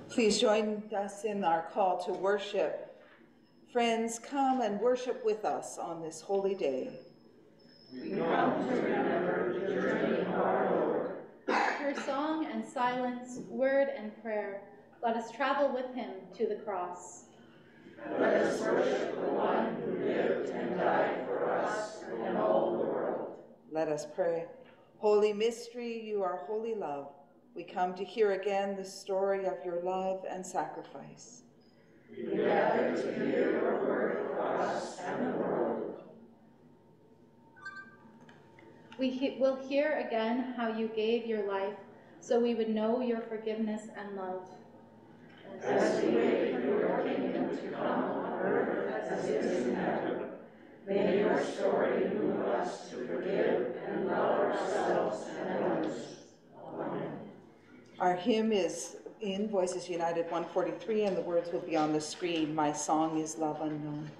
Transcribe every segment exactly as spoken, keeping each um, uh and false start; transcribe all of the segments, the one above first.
Please join us in our call to worship. Friends, come and worship with us on this holy day. We come to remember the journey of our Lord. Through song and silence, word and prayer, let us travel with him to the cross. Let us worship the one who lived and died for us and all the world. Let us pray. Holy mystery, you are holy love. We come to hear again the story of your love and sacrifice. We gather to hear your word for us and the world. We he will hear again how you gave your life so we would know your forgiveness and love. As we wait for your kingdom to come on earth as it is in heaven, may your story move us to forgive and love ourselves and others. Amen. Our hymn is in Voices United one forty-three, and the words will be on the screen. My song is Love Unknown.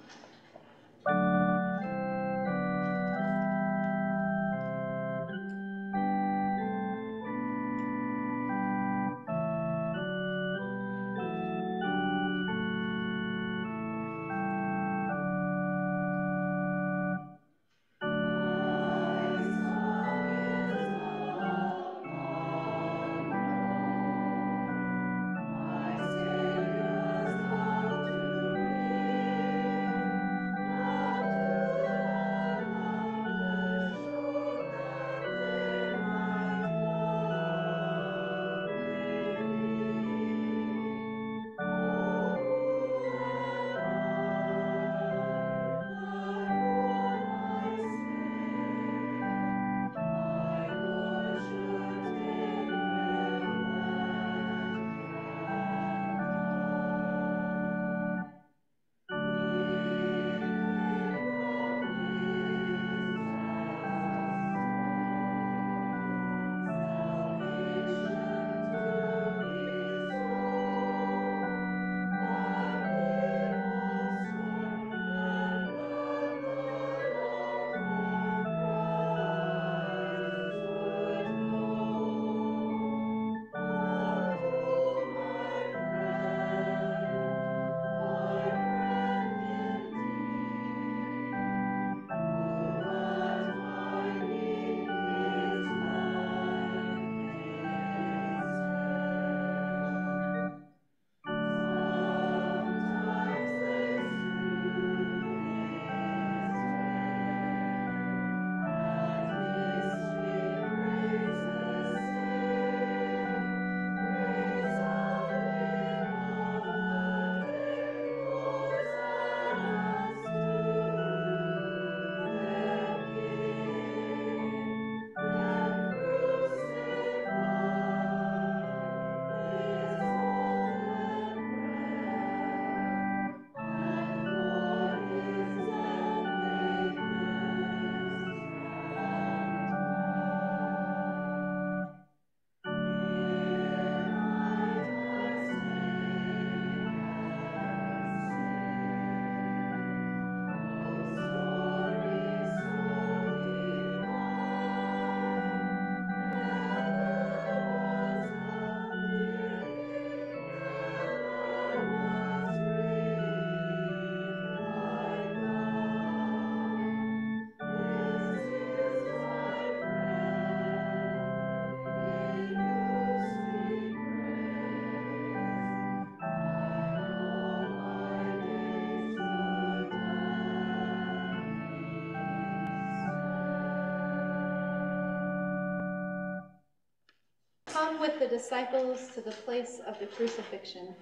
Come with the disciples to the place of the crucifixion.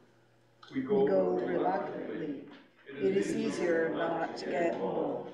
We go, we go reluctantly. It is easier not to get involved.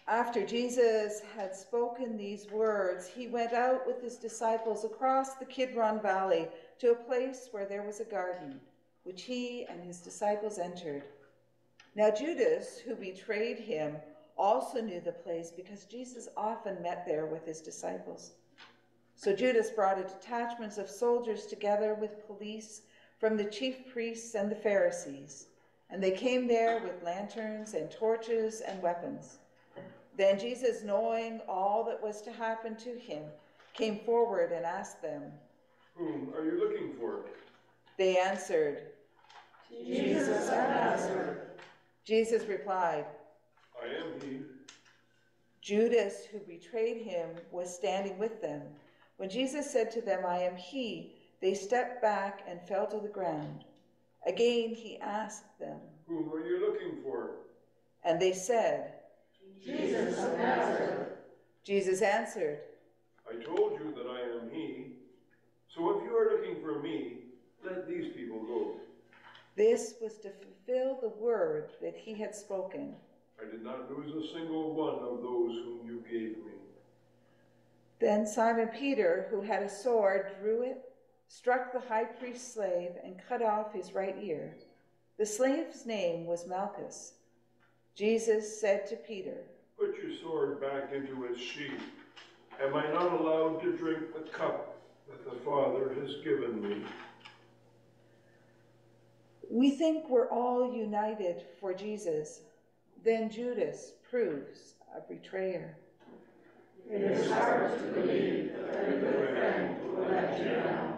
After Jesus had spoken these words, he went out with his disciples across the Kidron Valley to a place where there was a garden, which he and his disciples entered. Now Judas, who betrayed him, also knew the place because Jesus often met there with his disciples. So Judas brought a detachment of soldiers together with police from the chief priests and the Pharisees, and they came there with lanterns and torches and weapons. Then Jesus, knowing all that was to happen to him, came forward and asked them, "Whom are you looking for?" They answered, Jesus of Nazareth. Jesus replied, "I am he." Judas, who betrayed him, was standing with them. When Jesus said to them, "I am he," they stepped back and fell to the ground. Again he asked them, "Whom are you looking for?" And they said, Jesus of Nazareth. Jesus answered, "I told you that I am he. So if you are looking for me, let these people go." This was to fulfill the word that he had spoken. "I did not lose a single one of those whom you gave me." Then Simon Peter, who had a sword, drew it, struck the high priest's slave, and cut off his right ear. The slave's name was Malchus. Jesus said to Peter, "Put your sword back into its sheath. Am I not allowed to drink the cup that the Father has given me?" We think we're all united for Jesus. Then Judas proves a betrayer. It is hard to believe that a good friend will let you down.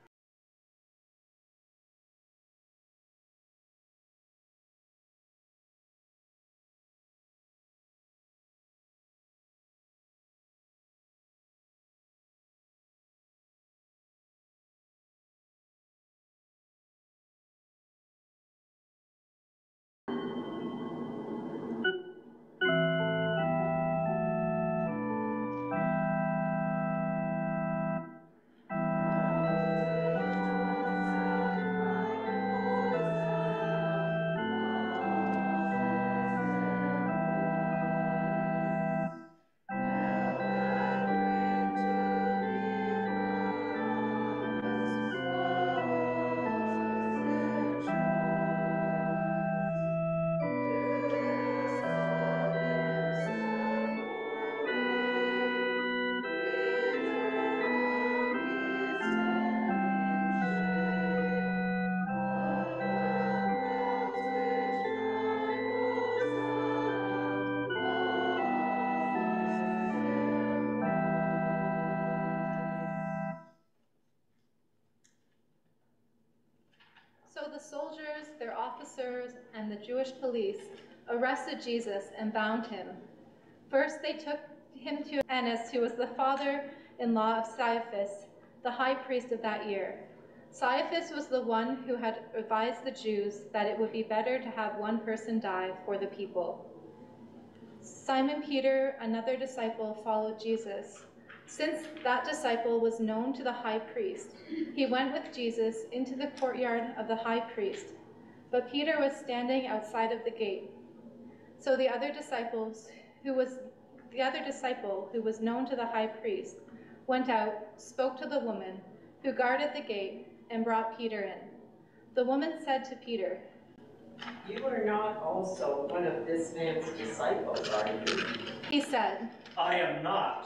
So the soldiers, their officers, and the Jewish police arrested Jesus and bound him. First they took him to Annas, who was the father-in-law of Caiaphas, the high priest of that year. Caiaphas was the one who had advised the Jews that it would be better to have one person die for the people. Simon Peter, another disciple, followed Jesus. Since that disciple was known to the high priest, he went with Jesus into the courtyard of the high priest, but Peter was standing outside of the gate. So the other disciples, who was the other disciple who was known to the high priest, went out, spoke to the woman who guarded the gate, and brought Peter in. The woman said to Peter, "You are not also one of this man's disciples, are you?" He said, "I am not."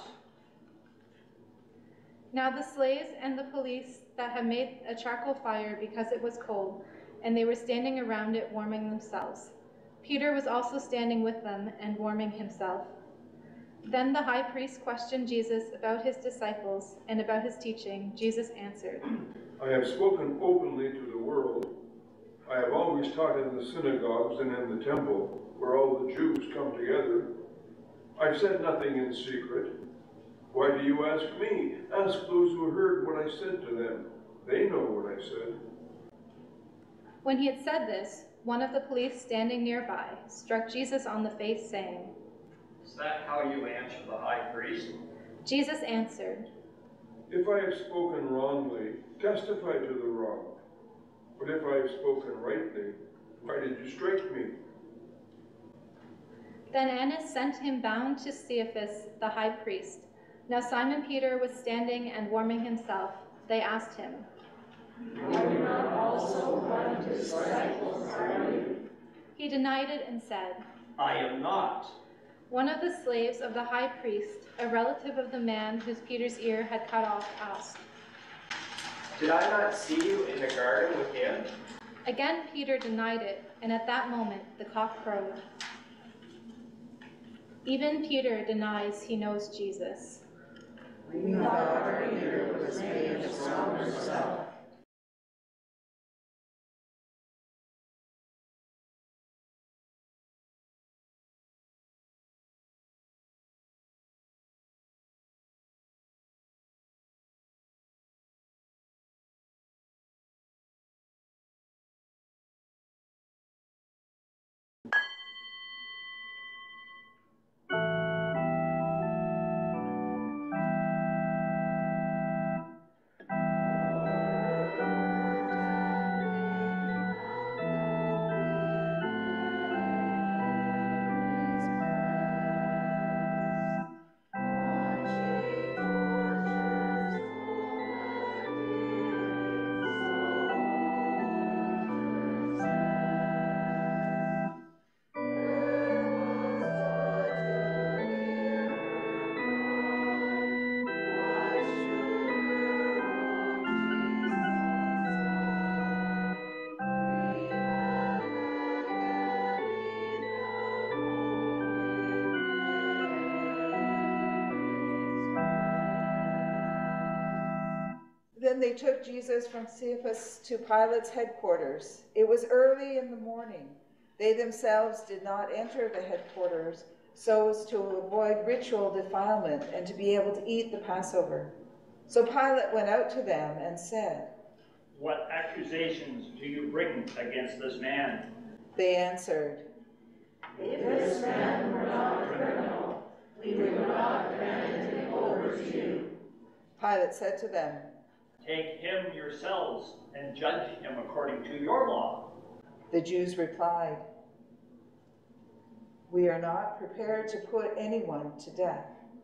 Now the slaves and the police that had made a charcoal fire because it was cold, and they were standing around it warming themselves. Peter was also standing with them and warming himself. Then the high priest questioned Jesus about his disciples and about his teaching. Jesus answered, "I have spoken openly to the world. I have always taught in the synagogues and in the temple, where all the Jews come together. I've said nothing in secret. Why do you ask me? Ask those who heard what I said to them. They know what I said." When he had said this, one of the police standing nearby struck Jesus on the face, saying, Is that how you answer the high priest? Jesus answered, "If I have spoken wrongly, testify to the wrong. But if I have spoken rightly, why did you strike me?" Then Annas sent him bound to Caiaphas, the high priest. Now Simon Peter was standing and warming himself. They asked him, "Are you not also one of his disciples, are you?" He denied it and said, I am not. One of the slaves of the high priest, a relative of the man whose Peter's ear had cut off, asked, Did I not see you in the garden with him? Again Peter denied it, and at that moment the cock crowed. Even Peter denies he knows Jesus. We thought Peter was made of stronger stuff. Then they took Jesus from Caiaphas to Pilate's headquarters. It was early in the morning. They themselves did not enter the headquarters so as to avoid ritual defilement and to be able to eat the Passover. So Pilate went out to them and said, What accusations do you bring against this man? They answered, If this man were not a criminal, we would not have handed him over to you. Pilate said to them, Take him yourselves and judge him according to your law. The Jews replied, We are not prepared to put anyone to death.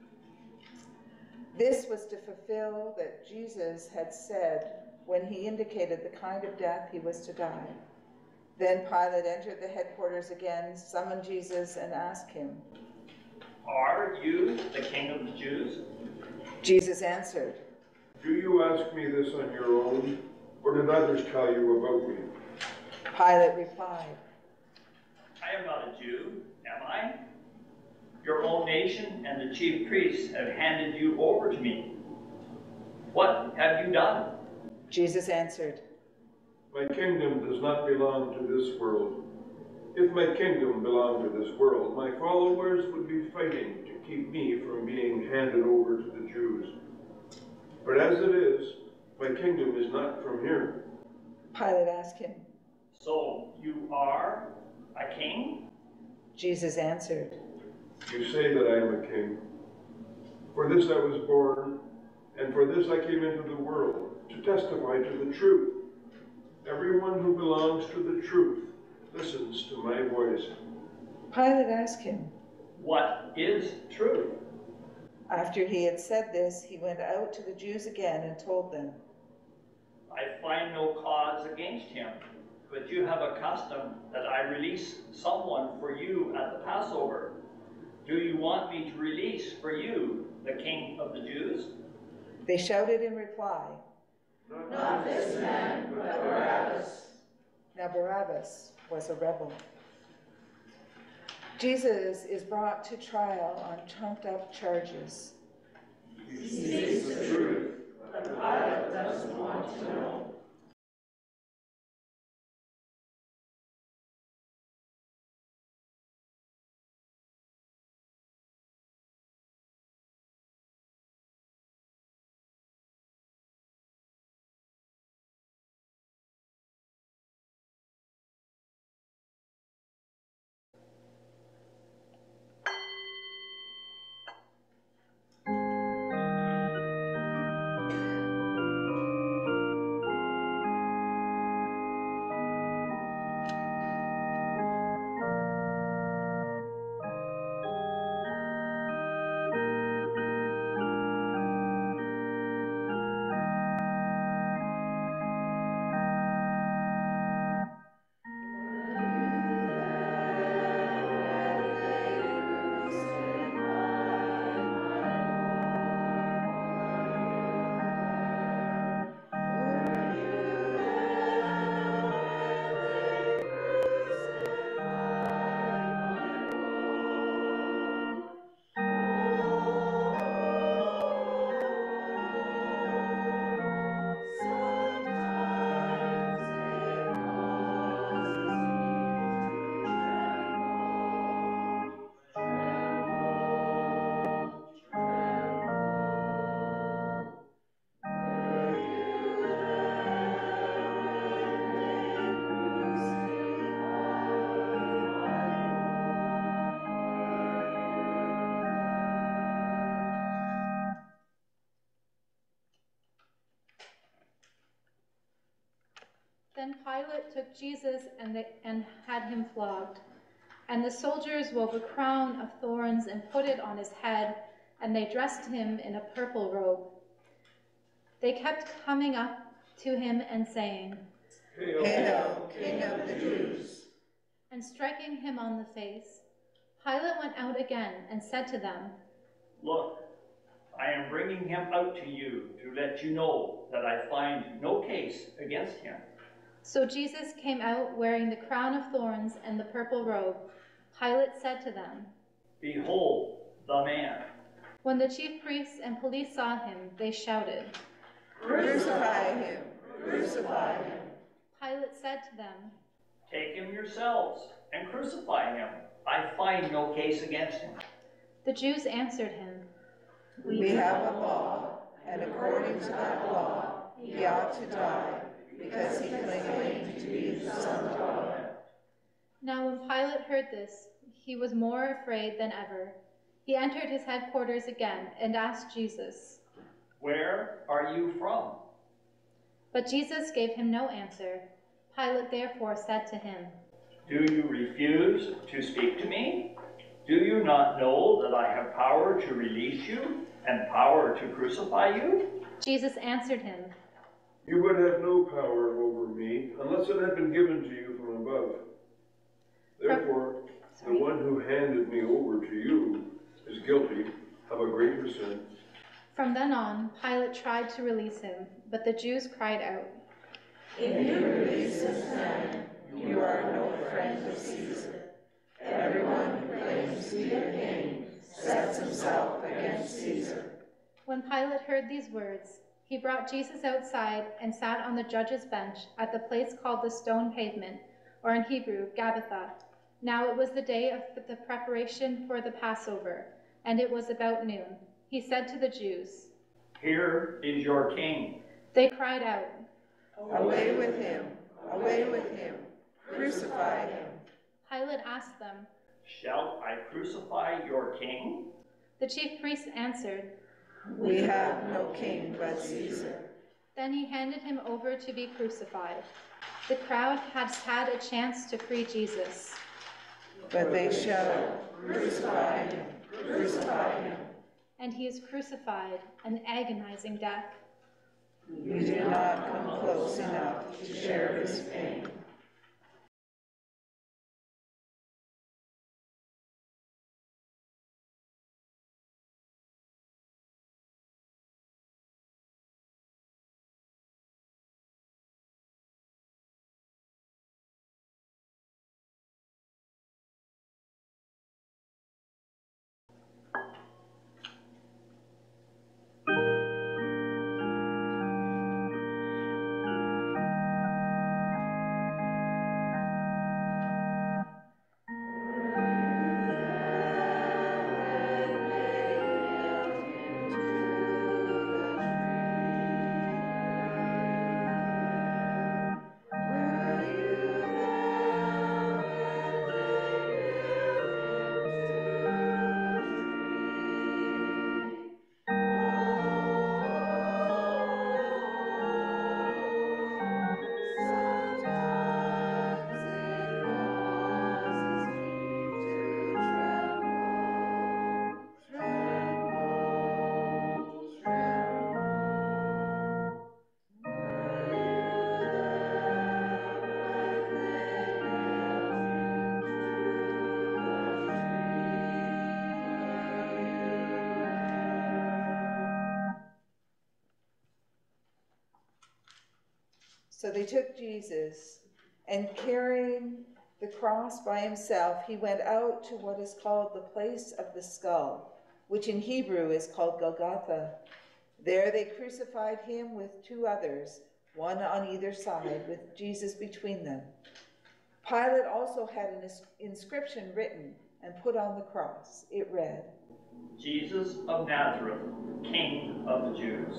This was to fulfill that Jesus had said when he indicated the kind of death he was to die. Then Pilate entered the headquarters again, summoned Jesus, and asked him, Are you the king of the Jews? Jesus answered, Do you ask me this on your own, or did others tell you about me? Pilate replied, I am not a Jew, am I? Your own nation and the chief priests have handed you over to me. What have you done? Jesus answered, My kingdom does not belong to this world. If my kingdom belonged to this world, my followers would be fighting to keep me from being handed over to the Jews. But as it is, my kingdom is not from here. Pilate asked him, So you are a king? Jesus answered, You say that I am a king. For this I was born, and for this I came into the world, to testify to the truth. Everyone who belongs to the truth listens to my voice. Pilate asked him. What is truth? After he had said this, he went out to the Jews again and told them, I find no cause against him, but you have a custom that I release someone for you at the Passover. Do you want me to release for you the king of the Jews? They shouted in reply, Not this man, but Barabbas. Now Barabbas was a rebel. Jesus is brought to trial on trumped-up charges. He speaks the truth, but Pilate doesn't want to know. Then Pilate took Jesus and, they, and had him flogged. And the soldiers wove a crown of thorns and put it on his head, and they dressed him in a purple robe. They kept coming up to him and saying, Hail, Hail, King of the Jews! And striking him on the face. Pilate went out again and said to them, Look, I am bringing him out to you to let you know that I find no case against him. So Jesus came out wearing the crown of thorns and the purple robe. Pilate said to them, Behold the man. When the chief priests and police saw him, they shouted, Crucify him! Crucify him! Pilate said to them, Take him yourselves and crucify him. I find no case against him. The Jews answered him, We have a law, and according to that law, he ought to die, because he claimed to be the Son of God. Now when Pilate heard this, he was more afraid than ever. He entered his headquarters again and asked Jesus, Where are you from? But Jesus gave him no answer. Pilate therefore said to him, Do you refuse to speak to me? Do you not know that I have power to release you and power to crucify you? Jesus answered him, You would have no power over me unless it had been given to you from above. Therefore, the one who handed me over to you is guilty of a greater sin. From then on, Pilate tried to release him, but the Jews cried out, If you release this man, you are no friend of Caesar. Everyone who claims to be a king sets himself against Caesar. When Pilate heard these words, he brought Jesus outside and sat on the judge's bench at the place called the Stone Pavement, or in Hebrew, Gabbatha. Now it was the day of the preparation for the Passover, and it was about noon. He said to the Jews, Here is your king. They cried out, Away with him! Away with him! Crucify him! Pilate asked them. Shall I crucify your king? The chief priests answered, We have no king but Caesar. Then he handed him over to be crucified. The crowd had had a chance to free Jesus. But they shout, Crucify him! Crucify him! And he is crucified, an agonizing death. We do not come close enough to share his pain. So they took Jesus, and carrying the cross by himself, he went out to what is called the place of the skull, which in Hebrew is called Golgotha. There they crucified him with two others, one on either side, with Jesus between them. Pilate also had an inscription written and put on the cross. It read, Jesus of Nazareth, King of the Jews.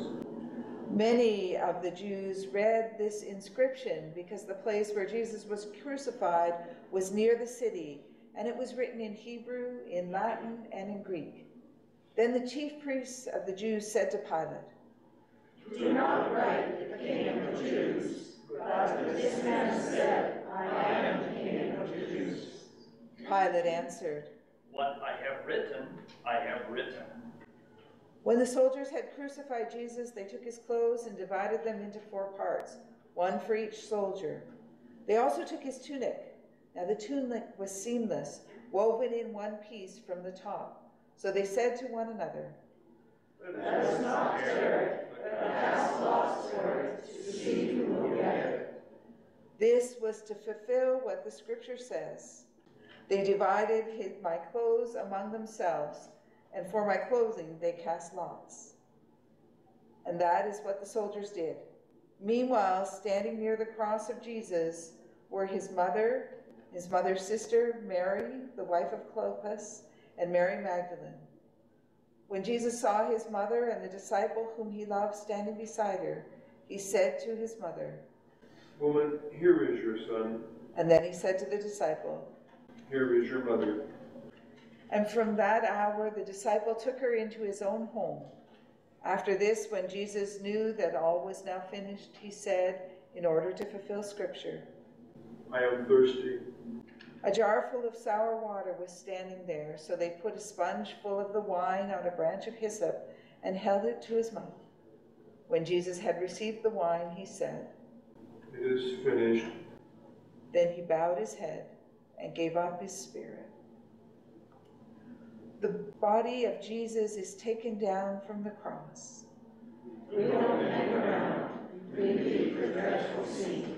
Many of the Jews read this inscription because the place where Jesus was crucified was near the city, and it was written in Hebrew, in Latin, and in Greek. Then the chief priests of the Jews said to Pilate, Do not write the King of the Jews, But this man said, I am the King of the Jews. Pilate answered, What I have written, I have written. When the soldiers had crucified Jesus, they took his clothes and divided them into four parts, one for each soldier. They also took his tunic. Now the tunic was seamless, woven in one piece from the top. So they said to one another, Let us not tear it, but cast lots for it, to see who will get it. This was to fulfill what the scripture says. They divided his, my clothes among themselves, and for my clothing they cast lots. And that is what the soldiers did. Meanwhile, standing near the cross of Jesus were his mother, his mother's sister, Mary, the wife of Clopas, and Mary Magdalene. When Jesus saw his mother and the disciple whom he loved standing beside her, he said to his mother, Woman, here is your son. And then he said to the disciple, Here is your mother. And from that hour the disciple took her into his own home. After this, when Jesus knew that all was now finished, he said, in order to fulfill scripture, I am thirsty. A jar full of sour water was standing there, so they put a sponge full of the wine on a branch of hyssop and held it to his mouth. When Jesus had received the wine, he said, It is finished. Then he bowed his head and gave up his spirit. The body of Jesus is taken down from the cross. We don't hang around. We leave the dreadful scene.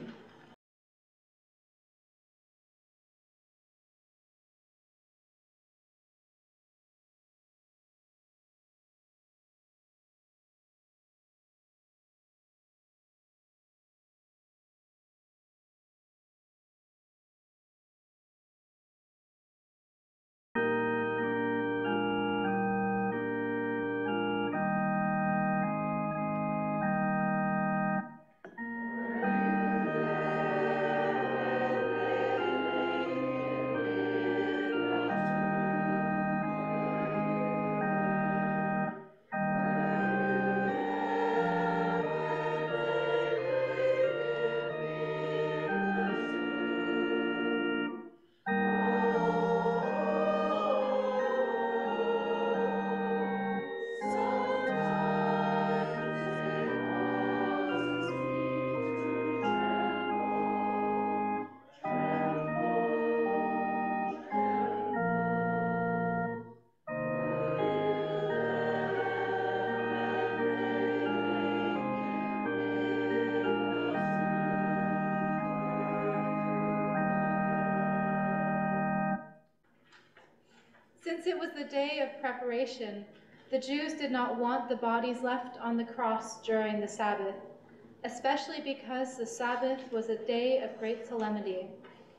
Since it was the day of preparation, the Jews did not want the bodies left on the cross during the Sabbath, especially because the Sabbath was a day of great solemnity.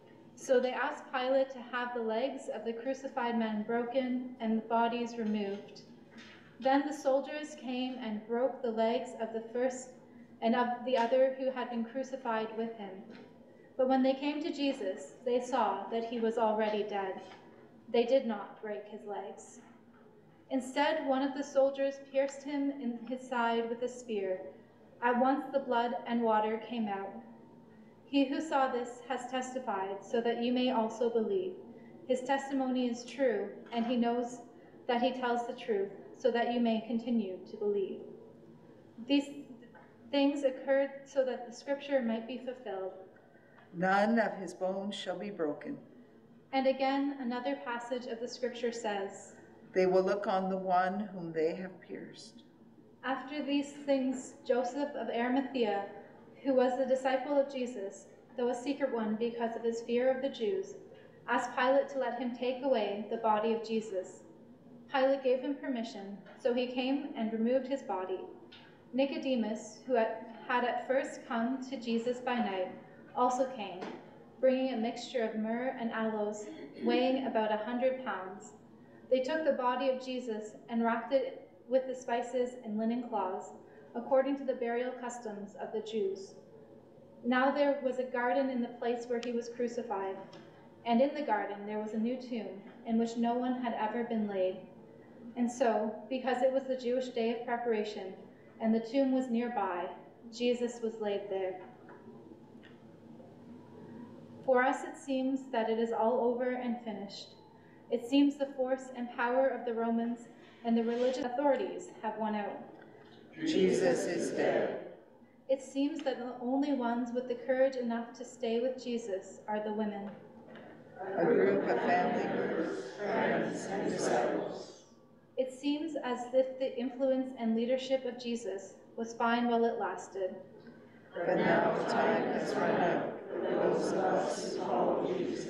So they asked Pilate to have the legs of the crucified men broken and the bodies removed. Then the soldiers came and broke the legs of the first and of the other who had been crucified with him. But when they came to Jesus, they saw that he was already dead. They did not break his legs. Instead, one of the soldiers pierced him in his side with a spear. At once the blood and water came out. He who saw this has testified, so that you may also believe. His testimony is true, and he knows that he tells the truth, so that you may continue to believe. These things occurred so that the scripture might be fulfilled. None of his bones shall be broken. And again, another passage of the scripture says, They will look on the one whom they have pierced. After these things, Joseph of Arimathea, who was the disciple of Jesus, though a secret one because of his fear of the Jews, asked Pilate to let him take away the body of Jesus. Pilate gave him permission, so he came and removed his body. Nicodemus, who had at first come to Jesus by night, also came, bringing a mixture of myrrh and aloes, weighing about a hundred pounds. They took the body of Jesus and wrapped it with the spices in linen cloths, according to the burial customs of the Jews. Now there was a garden in the place where he was crucified, and in the garden there was a new tomb, in which no one had ever been laid. And so, because it was the Jewish day of preparation, and the tomb was nearby, Jesus was laid there. For us it seems that it is all over and finished. It seems the force and power of the Romans and the religious authorities have won out. Jesus is dead. It seems that the only ones with the courage enough to stay with Jesus are the women. A group of family members, friends, and disciples. It seems as if the influence and leadership of Jesus was fine while it lasted. But now the time has run out for those of us who follow Jesus.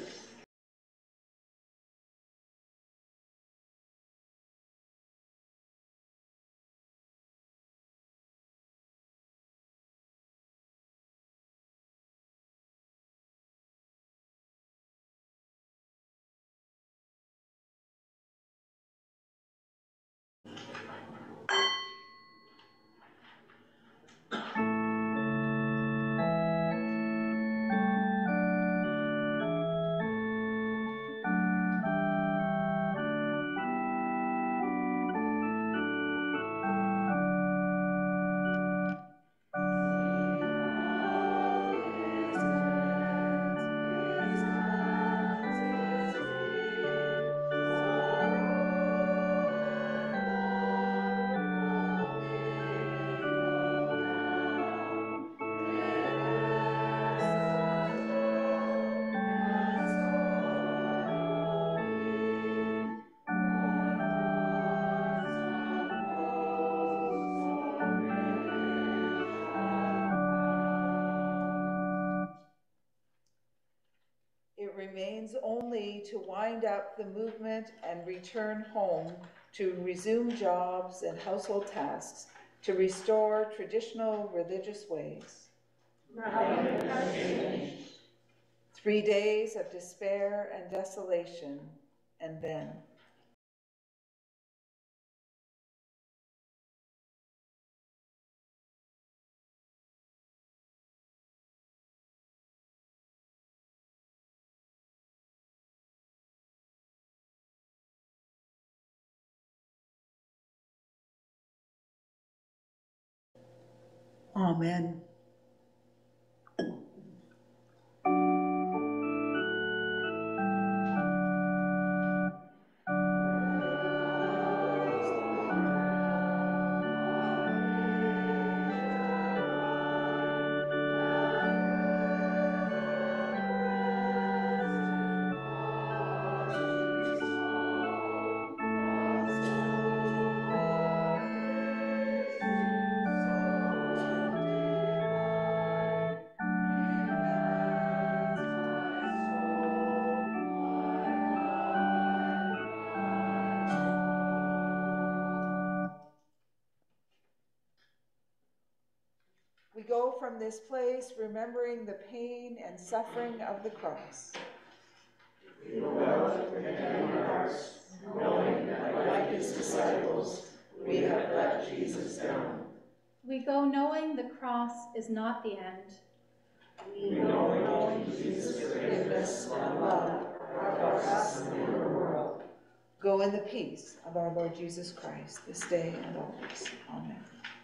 It remains only to wind up the movement and return home to resume jobs and household tasks, to restore traditional religious ways. Three days of despair and desolation, and then Amen. We go from this place remembering the pain and suffering of the cross. We go out with heavy hearts, knowing that like his disciples, we have let Jesus down. We go knowing the cross is not the end. We know knowing Jesus' forgiveness and love are for us and for the world. Go in the peace of our Lord Jesus Christ this day and always. Amen.